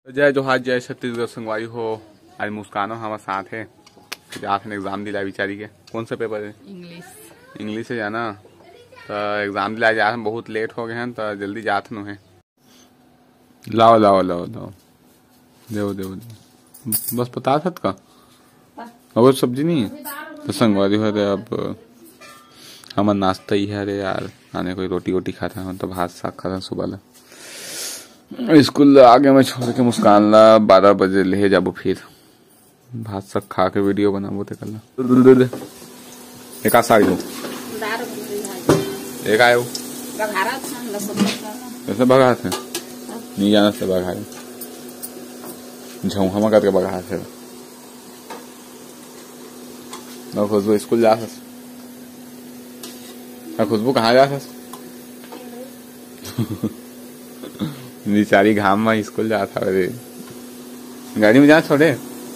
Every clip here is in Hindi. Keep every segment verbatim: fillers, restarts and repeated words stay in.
जय जोहार जय छत्तीसगढ़ संगवारी हो। आज मुस्कानो हमारे साथ है। जात एग्जाम दिला बेचारी के। कौन सा पेपर है? इंग्लिश। इंग्लिश से जाना तो एग्जाम दिला जा बहुत लेट हो गए हैं तो जल्दी जात नो है। लाओ लाओ लाओ लाओ देव देव बस पता था का और सब्जी नहीं है तो संगवारी हो रहे। अब हमारा नाश्ता ही है। अरे यार आने कोई रोटी वोटी खाता है तो भात साग खाता सुबह ला स्कूल आगे मैं छोड़ के मुस्कान ला बारह बजे ले जाबो फिर भात साग खा के वीडियो बनाबो ते कल एक साग दो एक आयो कैसे भगा थे नहीं जाना से भगा झोंका में करके भगा थे ना खुशबू स्कूल जा सस खुशबू कहाँ जा सस बेचारी घाम में स्कूल जाता अरे गाड़ी में जा छोड़े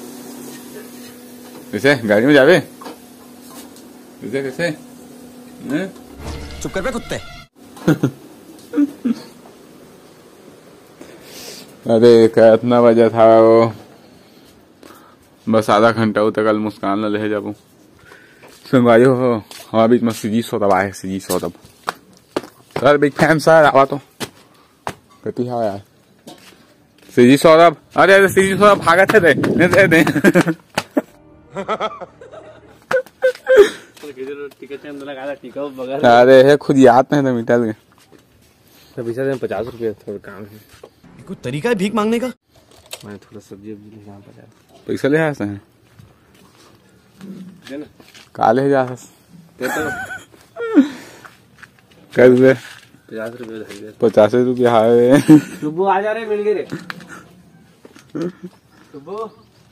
कैसे गाड़ी में जावे कैसे कैसे चुप कर पे कुत्ते। अरे कितना बजा था वो बस आधा घंटा हो कल मुस्कान ला ले जाबू संगवारी हो हमारे बीच में सीजी सौरभ आए CG Saurabh sir big fan sir आवा तो कति है यार सीजी सौरभ। अरे अरे सीजी सौरभ भागा थे दे नहीं दे दे अरे है खुद याद नहीं था मिटा दे तो पैसा दे पचास रुपये थोड़ा काम है। कोई तरीका है भीख मांगने का? मैं थोड़ा सब्जी वब्जी ले पचास पैसा ले आते हैं देना काले जा दे तो कर दे पचास रुपये पचास रुपये हाय सुबह आ जा रहे मिल गए रे सुबह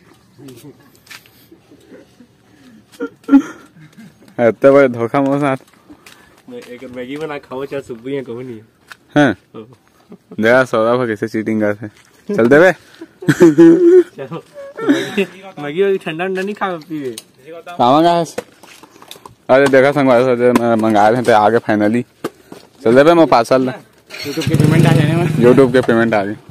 इतना बड़ा धोखा मोर साथ एक मैगी बना खाओ चाहे सुबह है कहूँ नहीं है देखा सौरभ कैसे चीटिंग करते चल दे बे चलो मैगी ठंडा ठंडा नहीं खा पीवे खावांगा। अरे देखा संगवारी मंगा रहे थे आगे फाइनली चल दे मैं पार्सल यूट्यूब के पेमेंट आ जाने में यूट्यूब के पेमेंट आ गए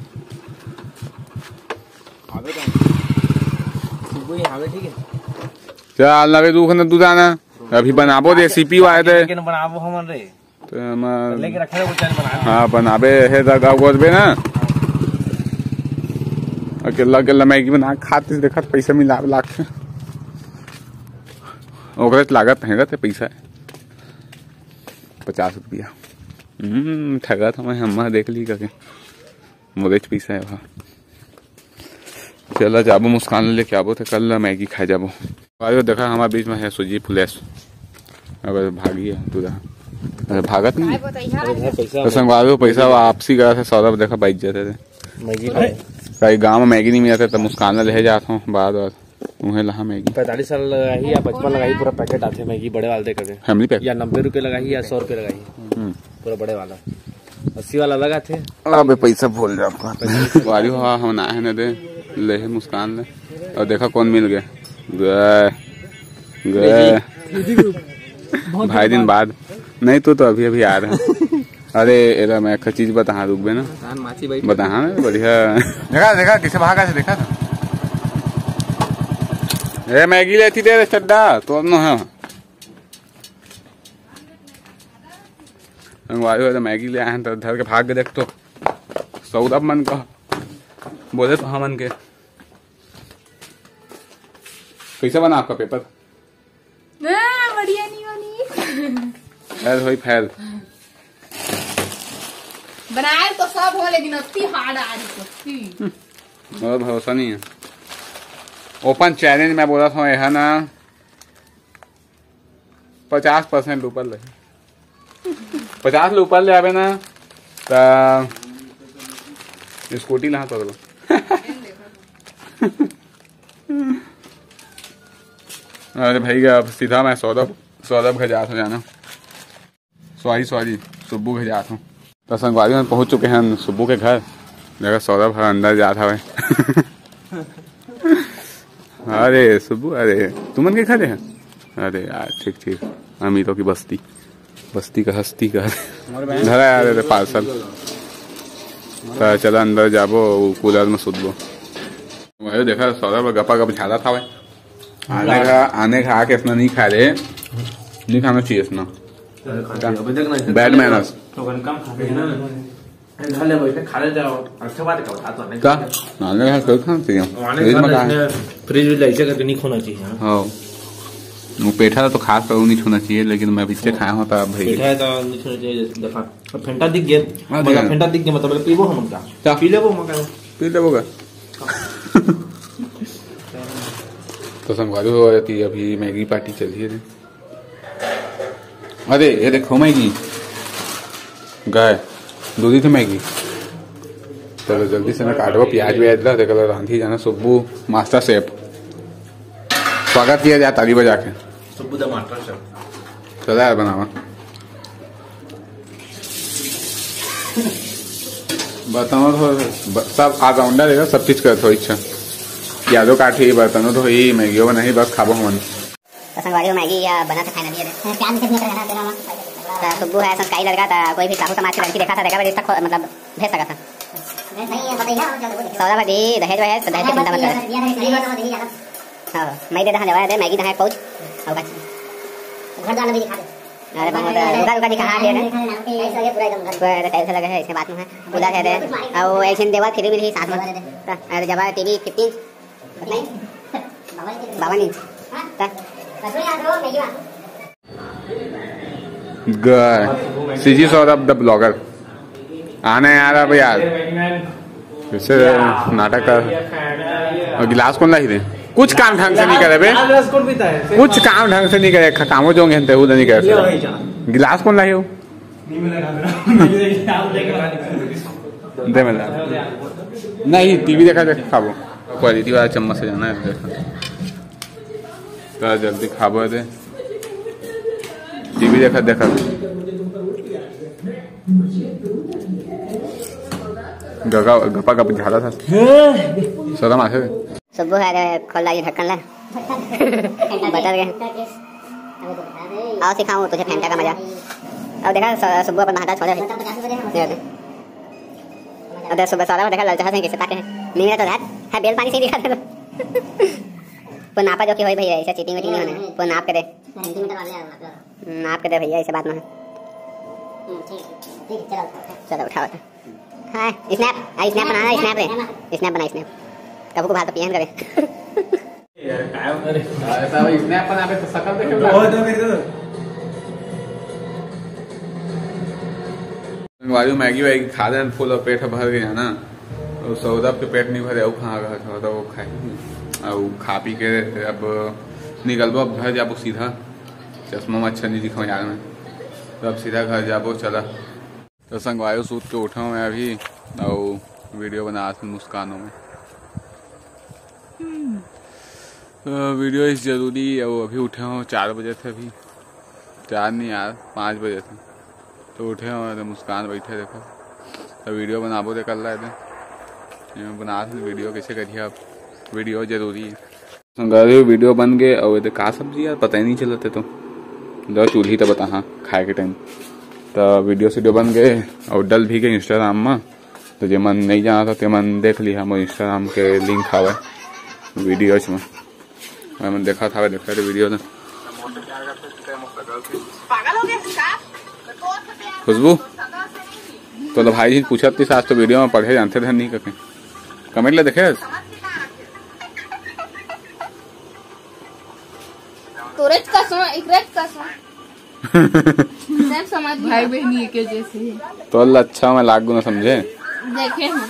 ठीक है चल लगे दुख न तू जाना अभी बनाबो रेसिपी आए थे बनाबो हमन रे तो हम लेके रखे रे चल बना हाँ बनाबे है दगा गोदबे ना अकेला अकेला मैगी बना खाते देखा पैसा मिला लाख से ओकरे लागत हैगा थे पैसा पचास रुपया हम्म ठगा था मैं हम देख ली करके मुझे पैसा है वहाँ चला जाबो मुस्कान लेके आबो थे कल मैगी खा जाबो। आयो देखा हमारे बीच में है सुजी फुलेस अगर भागी है तू अरे भागत नहीं तो संगवारी पैसा वापसी करा था सौरभ देखा बाइक जाते थे मैगी कई गाँव में मैगी नहीं मिलता तो मुस्कान ले जाता हूँ बार बार उन्हें लहा मैगी पैंतालीस साल लगाई या पचपन लगाई पूरा पैकेट आते मैगी बड़े वाले करके फैमिली पैक या नब्बे रुपए लगाई या सौ रुपए लगाई पूरा बड़े वाला अस्सी वाला लगा थे। अबे पैसा भूल जा वारी हो हम ना है न दे ले मुस्कान ले और देखा कौन मिल गया गए गए भाई दिन बाद नहीं तो तो अभी अभी आ रहे हैं। अरे एरा मैं एक चीज बता रुक बे ना बता बढ़िया देखा देखा किसे भागा से देखा था ए मैगी लेती दे चड्डा तो न है संगवारी हो मैगी ले आए तो धर के भाग के देख तो सौरभ मन का बोले तो हमन के कैसे बना आपका पेपर बढ़िया नहीं बनी फैल हुई फैल बनाए तो सब हो लेकिन अति हार्ड आ रही और भरोसा नहीं है। ओपन चैलेंज मैं बोला था यह ना पचास परसेंट ऊपर ले पचास ले ऊपर ले आवे ना तो स्कूटी ला तो अरे भाई अब सीधा मैं सौरभ सौरभ घर जाता हूँ जाना सॉरी सॉरी सुब्बू घर जाता हूँ तो संगवारी में पहुँच चुके हैं सुब्बू के घर देखा सौरभ अंदर जाता है अरे सुब्बू अरे तुमन के घर है अरे यार ठीक ठीक अमीरों की बस्ती बस्ती का हस्ती का घर आया पार्सल तो चला अंदर जाबो कूलर में सुतबो। वही देखा सौरभ गपा गप झाला था भाई आने का आने का आके इतना नहीं खा रहे, नहीं खाना चाहिए इतना बैड मैनर्स। फ्रिज में ऐसे करके नहीं खोना चाहिए। हाँ वो पेठा तो खास कर नहीं छूना चाहिए, लेकिन मैं पीछे खाया हूँ तो भाई पेठा है तो नहीं छूना चाहिए। देखा फेंटा दिख गया, मतलब फेंटा दिख गया मतलब पीबो हम क्या पी लेबो मगर पी लेबोगा। तो संगवारी हो जाती है। अभी मैगी पार्टी चली है। अरे ये देखो मैगी गाय दूधी थी मैगी। चलो जल्दी से ना काटो प्याज व्याज ला देख रांधी जाना। सुब्बू मास्टर शेफ स्वागत किया जाए ताली बजा के। सुब्बू द मास्टर शेफ चला यार बनावा बताओ तो सब ऑलराउंडर है, सब चीज कर थो इच्छा प्याजो काटी बर्तनों तो ही मैगियो बनाई बस खाबो हम संगवारी मैगी या बना के खाना दिए प्याज कितने का रहना देना। सुब्बू है संस्कारी लड़का था, कोई भी साहू समाज की लड़की देखा था देखा रिश्ता मतलब भेज सका था। सौदा भाई दहेज है तो दहेज चिंता मत कर। हां मैं दे दहा जवाब दे मैगी दहा पाउच और बस घर जाना भी दिखा दे। अरे बहुत रुका रुका दिखा हां दे ऐसा ये पूरा एकदम घर कैसे लगा है इसके बात में है पूरा कह दे और एक दिन देवा फिर भी साथ में। अरे जब टीवी फिफ्टीन बावन inch CG Saurabh the blogger आने यार अब यार फिर से नाटक कर। और गिलास कौन लाई थे कुछ काम ढंग से नहीं करे बे, कुछ काम ढंग से नहीं करे कामो जो नहीं करे। गिलास कौन लाई हो दे मैं नहीं टीवी देखा देख खाबो क्वालिटी वाला चम्मच से जाना है देखा तो जल्दी खाबो दे टीवी देखा देखा गगा गपा गप झाला था सदा मासे। सुब्बू है खोल ला ये ढक्कन ला बता गए आओ सिखाऊं तुझे फेंटा का मजा। अब देखा सुब्बू अपन हाथ छोड़े अब सुबह सारा देखा ललचा से कैसे ताके नहीं मेरा तो रात है बेल पानी से दिखा दे तो नापा जो कि होई भैया ऐसा चीटिंग वीटिंग नहीं होने तो नाप के दे सेंटीमीटर वाले नाप के दे भैया ऐसे बात में ठीक ठीक चलो चलो उठाओ हां स्नैप आई स्नैप बनाना स्नैप रे स्नैप बना स्नैप कब को बात पियन करे यार काय करे ऐसा भाई स्नैप बना पे तो शकल देखे बहुत है मेरे को वायु मैगी वैगी खा दे फुल और पेट भर गया ना तो सौरभ के पेट नहीं भरे वो कहाँ गया था तो वो खाए और खा पी के अब निकलबो अब घर जाबो सीधा चश्मा में अच्छा नहीं दिखाओ यार में तो अब सीधा घर जाबो चला। तो संगवायु सूत के उठा हूँ मैं अभी और वीडियो बना था मुस्कानों में तो वीडियो इस जरूरी है वो अभी उठे हूँ चार बजे थे अभी चार नहीं यार पाँच बजे थे तो उठे हो तो मुस्कान बैठे देखो तो वीडियो बनाबो दे कर रहे थे बना वीडियो कैसे करिए अब वीडियो जरूरी है। संगारे वीडियो बन गए और ये कहा सब्जी यार पता ही नहीं चलते तो दो चूल्ही तो बता हाँ खाए के टाइम तो वीडियो सीडियो बन गए और डल भी गए इंस्टाग्राम में तो जे मन नहीं जाना था तो मन देख लिया हम इंस्टाग्राम के लिंक आवे वीडियो में मैं देखा था देखा था वीडियो में खुशबू तो, तो भाई जी पूछा थी सास तो वीडियो में पढ़े जानते थे नहीं कहीं कमेंट ले देखे तोरेच का सो इकरेच का सो सब समझ भाई बहनी के जैसे तो अच्छा मैं लाख गुना समझे देखे हम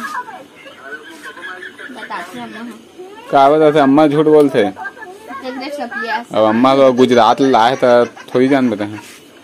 बताते अम्मा का बताते अम्मा झूठ बोलते अब अम्मा तो गुजरात लाए तो थोड़ी जान बताए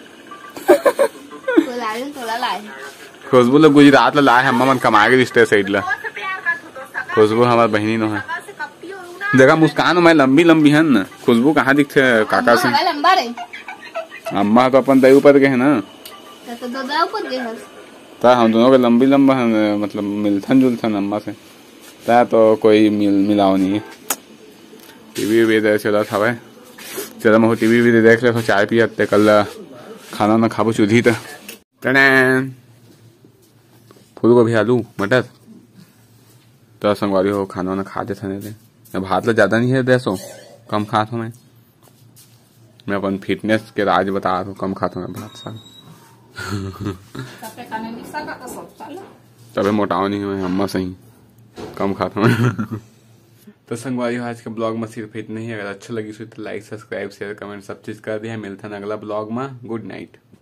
खुशबू लोग गुजरात लाए अम्मा मन कमा के रिश्ते साइड ला खुशबू हमारी बहनी नो है देखा मुस्कान मैं लंबी लंबी है ना खुशबू कहाँ दिखते काका से लंबा रे अम्मा तो अपन दही ऊपर के है ना तो दो दो ऊपर के है ता हम दोनों के लंबी लंबा है मतलब मिलथन जुलथन अम्मा से ता तो कोई मिल मिलाओ नहीं है। टीवी भी देख चला था भाई चलो मैं टीवी भी देख ले चाय पिया कल खाना ना खाबो चूल्ही तो फूल गोभी आलू मटर तो संगवारी हो खाना वाना खा जाते नहीं अब भात ला ज्यादा नहीं है दसो कम खाता हूँ मैं मैं अपन फिटनेस के राज बता रहा हूँ कम खाता हूँ मैं भात साग तबे मोटाओ नहीं हुए अम्मा सही कम खाता हूँ तो संगवारी आज का ब्लॉग में सिर्फ इतना ही। अगर अच्छा लगी तो लाइक सब्सक्राइब शेयर कमेंट सब चीज कर दिया। मिलता है अगला ब्लॉग में। Good night.